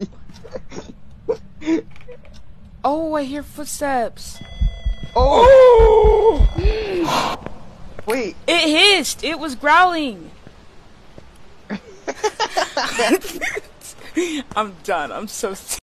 Oh, I hear footsteps. Oh! Wait. It hissed. It was growling. I'm done. I'm so